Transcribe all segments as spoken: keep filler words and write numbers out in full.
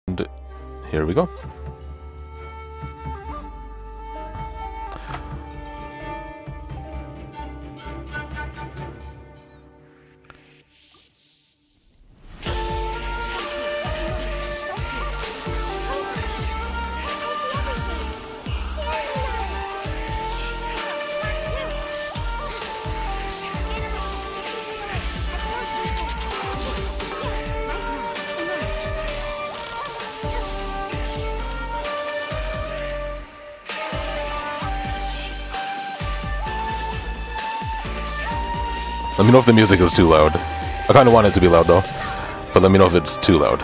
And here we go. Let me know if the music is too loud. I kind of want it to be loud though, but let me know if it's too loud.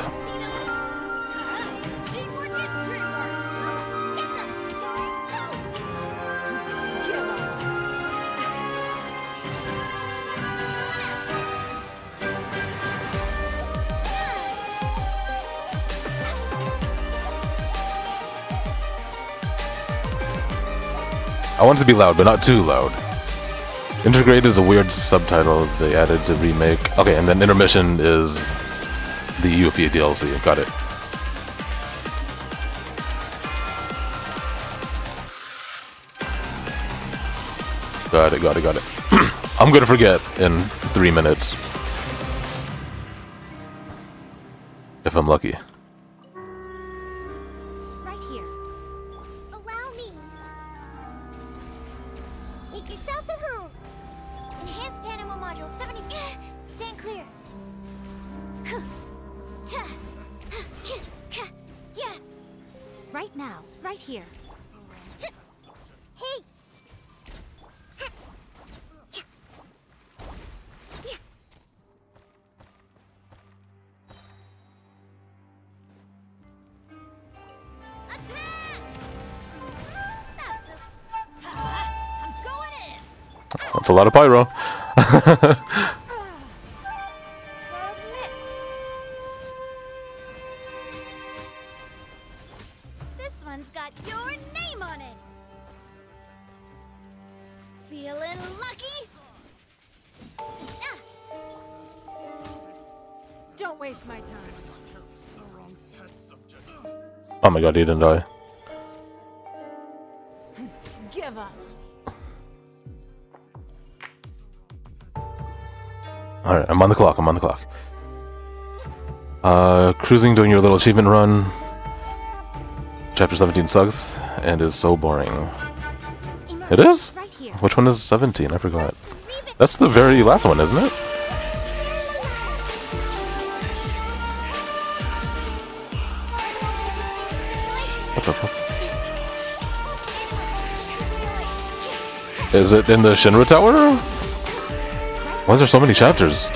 I want it to be loud, but not too loud. Integrate is a weird subtitle they added to remake. Okay, and then intermission is the Yuffie D L C. Got it. Got it, got it, got it. I'm gonna forget in three minutes. If I'm lucky. Right here. Allow me. Make yourselves at home. Enhanced animal module seventy. Stand clear. Right now, right here. Hey. That's a lot of pyro. This one's got your name on it. Feeling lucky? Ah. Don't waste my time. Oh my god, he didn't die. Give up. Alright, I'm on the clock, I'm on the clock. Uh, cruising, doing your little achievement run. Chapter seventeen sucks, and is so boring. It is? Right here. Which one is seventeen? I forgot. That's the very last one, isn't it? What the fuck? Is it in the Shinra Tower? Why is there so many chapters?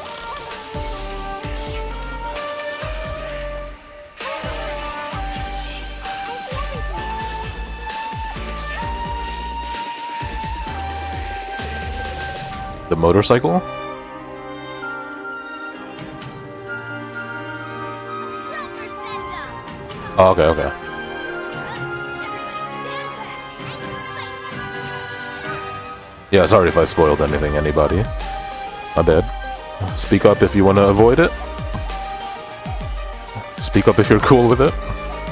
The motorcycle? Oh, okay, okay. Yeah, sorry if I spoiled anything, anybody. My bad. Speak up if you want to avoid it. Speak up if you're cool with it.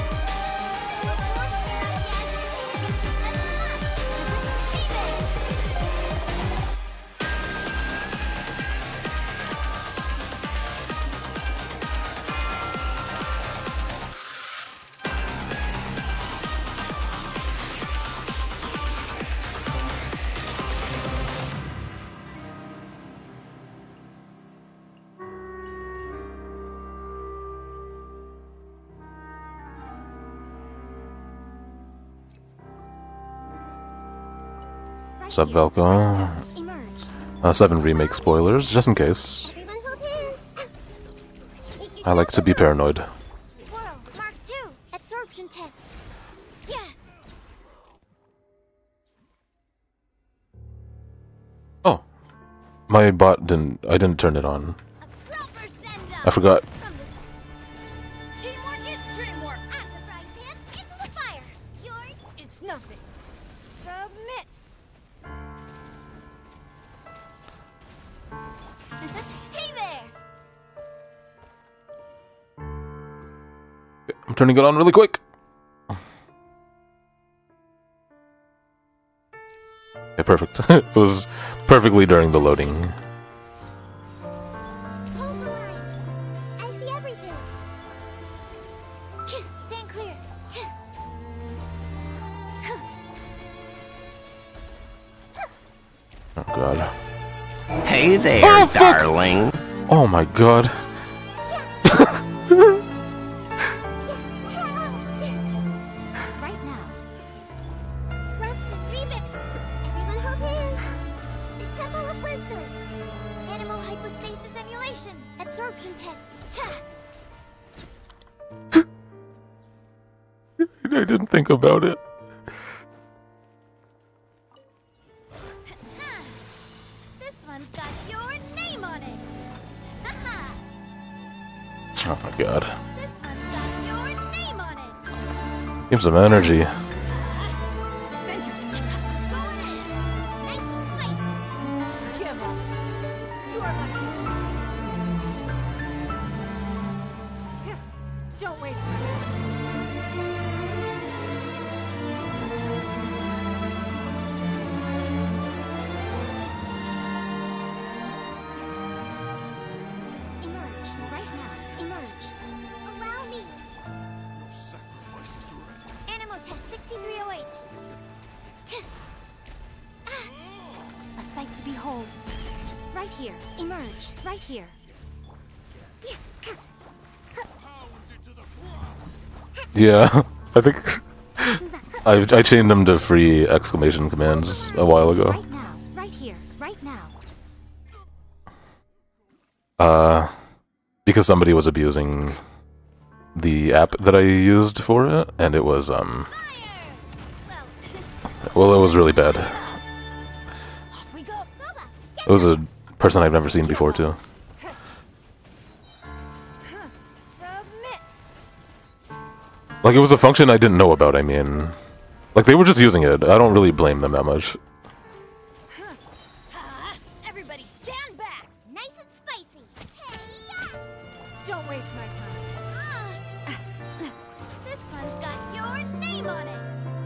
Sub Velco. Uh, seven remake spoilers, just in case. I like to be paranoid. Swirl, Mark two, absorption test. Yeah. Oh, my bot didn't. I didn't turn it on. I forgot. Teamwork is dreamwork. At the frying pan, into the fire. Yours. It's nothing. Submit. Hey there. I'm turning it on really quick. Okay, perfect. It was perfectly during the loading. Hold the line. I see everything. Stand clear. Oh god. Hey there, Oh, fuck! darling. Oh my god. Right now. Preston, Reven. Everyone hold hands. The Temple of Wisdom. Animal hypostasis emulation. Absorption test. I didn't think about it. This one's got your name on it. Haha. Oh my god. This one's got your name on it. Give some energy. Adventures. Going in. Nice and spicy. Give up. Your life is mine. Don't waste my time. Emerge. Right now. Emerge. Allow me. Animal test sixty-three oh eight. A sight to behold. Right here. Emerge. Right here. Yeah, I think I I chained them to free exclamation commands a while ago. Right now. Right here. Right now. Uh, because somebody was abusing the app that I used for it, and it was um, well, it was really bad. Off we go. Boba, get It was a person I've never seen before too. Submit. Like it was a function I didn't know about. I mean, like they were just using it. I don't really blame them that much. Ah, everybody stand back. nice and spicy. Hey, yeah. Don't waste my time. Ah. This one's got your name on it.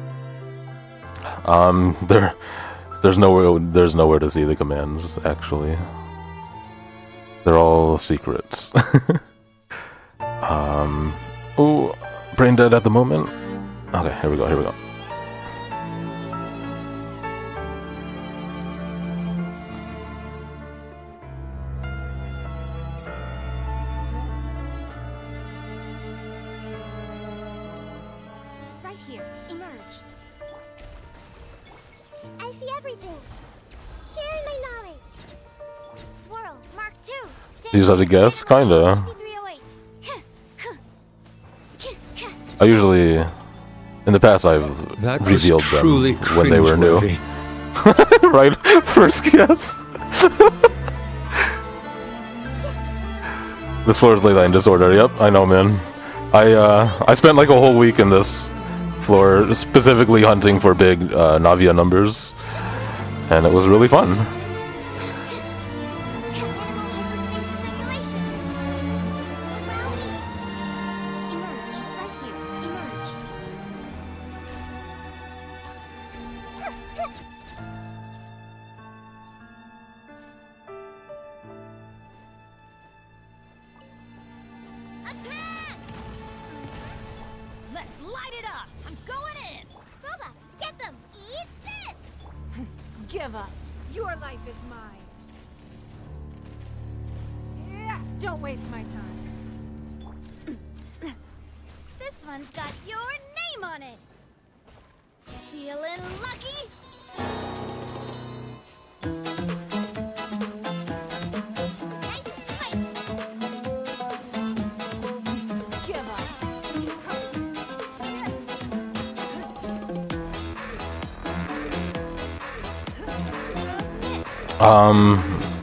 Um, there, there's nowhere, there's nowhere to see the commands. Actually, they're all secrets. um, oh, brain dead at the moment. Okay, here we go. Here we go. Right here. Emerge. I see everything. Share my knowledge. Swirl. Mark two. You just have to guess, kinda. sixty-three oh eight. I usually, in the past, I've That was revealed truly them when they were new. cringeworthy. Right, first guess. This floor is ley line disorder. Yep, I know, man. I uh, I spent like a whole week in this floor specifically hunting for big uh, Navia numbers, and it was really fun. Let's light it up. I'm going in. Boba, get them. Eat this. Give up. Your life is mine. Yeah. Don't waste my time. This one's got your name on it. Feeling lucky? Nice and spicy. Give up. Um,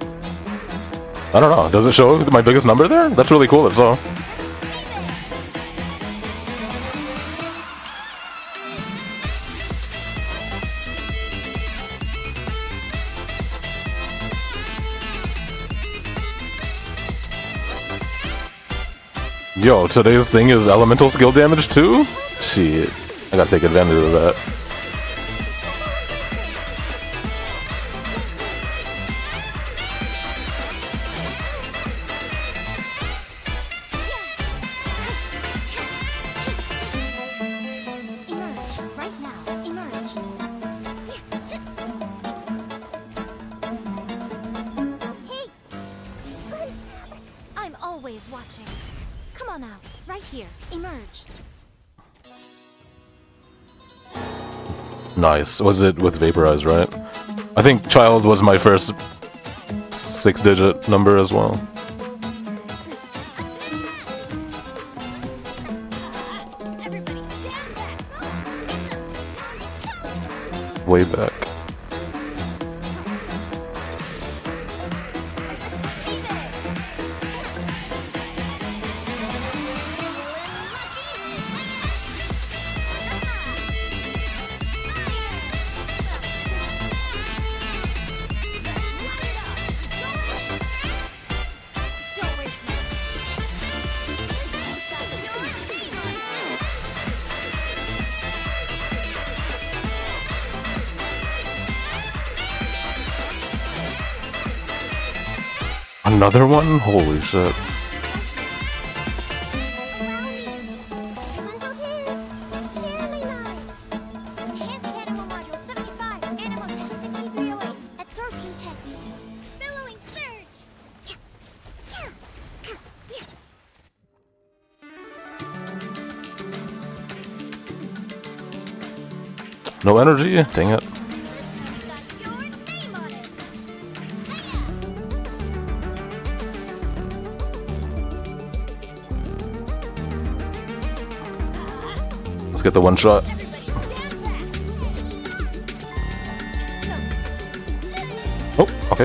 I don't know. Does it show my biggest number there? That's really cool. If so. Yo, today's thing is elemental skill damage too? Shit. I gotta take advantage of that. Emerge right now. Emerge. Hey. I'm always watching. Come on out. Right here. Emerge. Nice. Was it with Vaporize, right? I think child was my first six-digit number as well. Everybody stand back. Way back. Don't waste my Another one? Holy shit. Allow me. Control hands. Share my knives. Enhanced Animal Module seventy-five. Animal Test sixty-three oh eight. Absorption Test. Billowing Surge. No energy? Dang it. Got your name on it. Let's get the one shot. Everybody stand back. Oh, okay.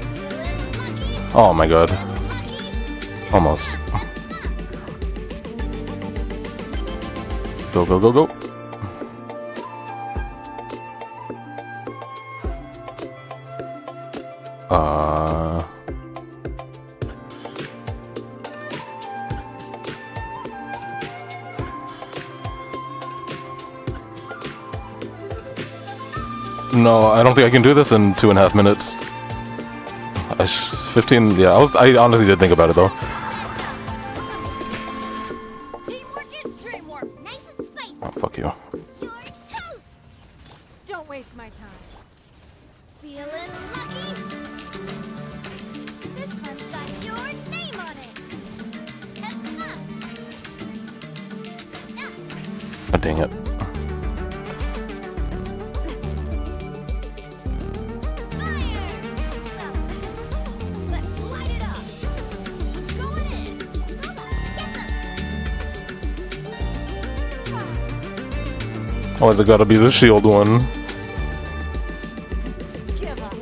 Oh my god. Almost. Go, go, go, go. Uh... No, I don't think I can do this in two and a half minutes. I sh fifteen, yeah, I was. I honestly did think about it though. Teamwork is dreamwork. Nice and spicy. Oh, fuck you. You're toast. Don't waste my time. Feeling lucky? This one's got your name on it. Oh, dang it. Let's light it up. Going in. Oh, has it gotta be the shield one? Give up.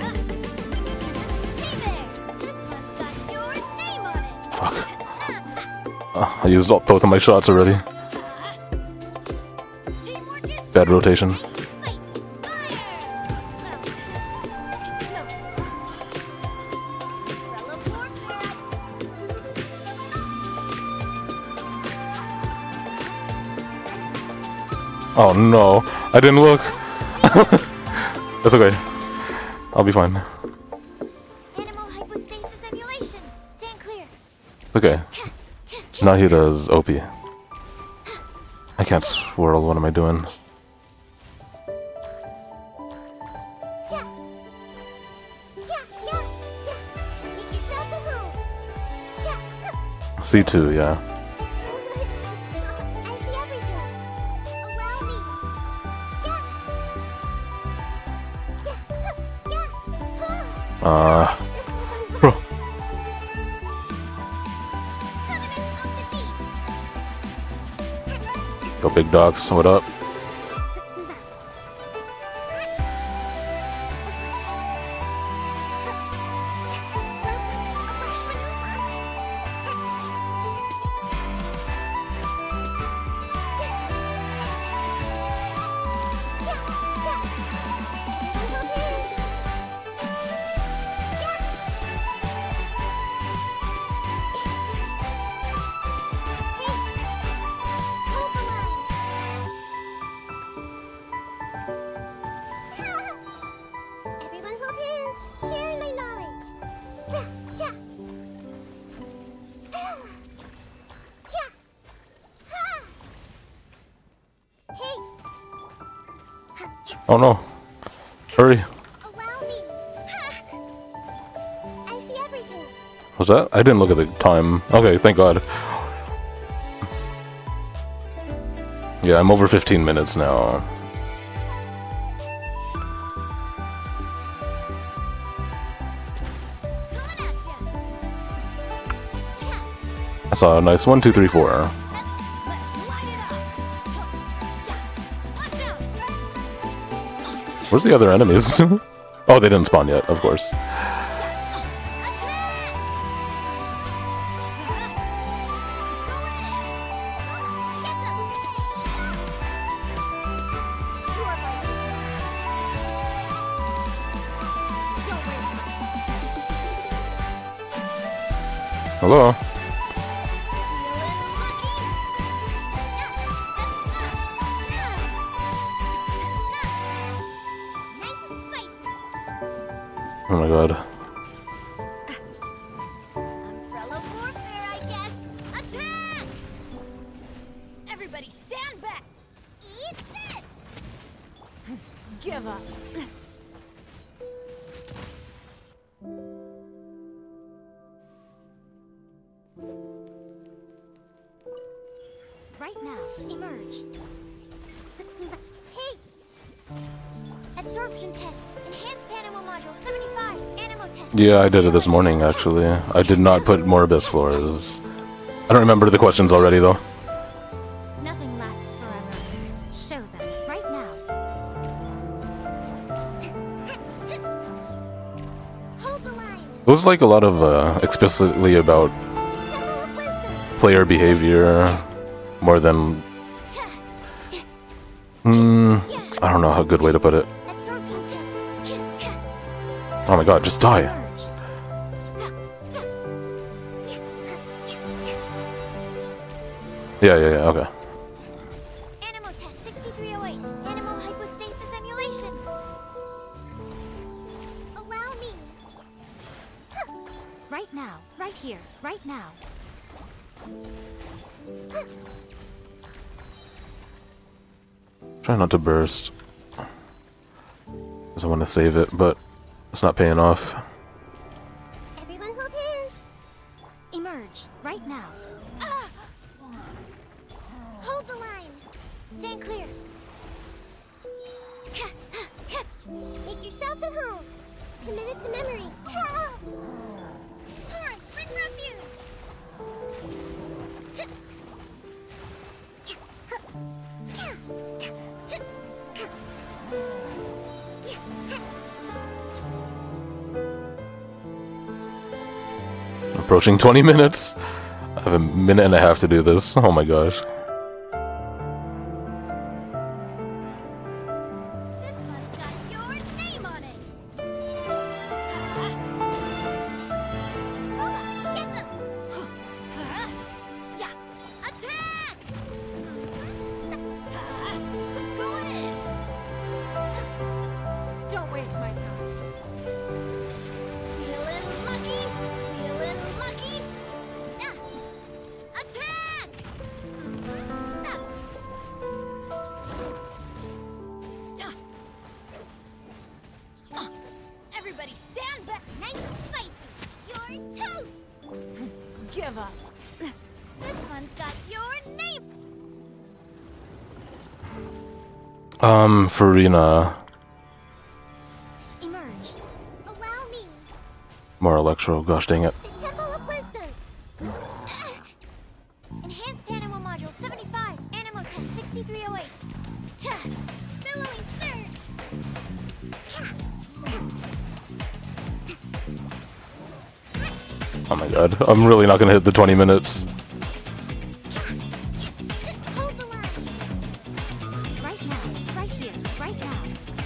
Hey there. This one's got your name on it. Fuck. Oh, I used up both of my shots already. Teamwork is Bad rotation. spicy. Fire. It's no. Umbrella warfare. Oh no, I didn't look. That's okay. I'll be fine. Animal hypostasis emulation. Stand clear. It's okay. Nahida is O P. I can't swirl. What am I doing? Yeah. Yeah, yeah, yeah. Make yourselves at home. Yeah. C two, yeah. I see everything. Allow me. Yeah. Yeah. Yeah. Uh, This isn't bro. Covenant of the Deep. Go big dogs. What up? Let's move out. A fresh maneuver. Oh no. Hurry. Allow me. I see everything. Was that? I didn't look at the time. Okay, thank God. Yeah, I'm over fifteen minutes now. Coming at ya. I saw a nice one, two, three, four. Let's light it up. Watch out. Where's the other enemies? Oh, they didn't spawn yet, of course. Hello? Nice and spicy. Oh my God. Umbrella warfare, I guess. Attack! Everybody stand back. Eat this! Give up. Right now, emerge. Let's move up. Hey! Absorption test. Enhanced animal module seventy-five. Animal test. Yeah, I did it this morning, actually. I did not put more abyss floors. I don't remember the questions already, though. Nothing lasts forever. Show them. Right now. Hold the line. It was like a lot of uh, explicitly about Temple of Wisdom. player behavior more than. Hmm. I don't know a good way to put it. Absorption test. Oh my God, just die. Emerge. Yeah, yeah, yeah, okay. Animal test sixty-three oh eight. Animal hypostasis emulation. Allow me. Right now. Right here. Right now. Try not to burst. Because I want to save it, but it's not paying off. Everyone hold hands. Emerge. Right now. Ah! Hold the line. Stand clear. Make yourselves at home. Committed to memory. Torrent, bring refuge. Approaching twenty minutes. I have a minute and a half to do this. Oh my gosh. This one's got your name on it. Uba, get them. Yeah. Attack! I'm going in. Don't waste my time. Feeling lucky. Feeling lucky. Ah. Attack! That's Uh, Everybody stand back. nice and spicy. You're toast. Give up. This one's got your name. Um, Farina. Emerge. Allow me. More Electro. Gosh dang it. The Temple of Wisdom. Enhanced Animal Module seventy-five. Animal Test sixty-three oh eight. Ta. Billowing Surge. Oh my God. I'm really not gonna hit the twenty minutes. Hold the line. Right now. Right here. Right now.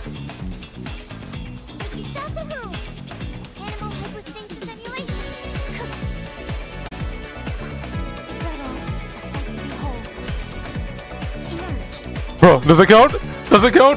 Make yourselves at home. Animal hypostasis emulation. Is that all? A sight to behold. Emerge. Bro, does it count? Does it count?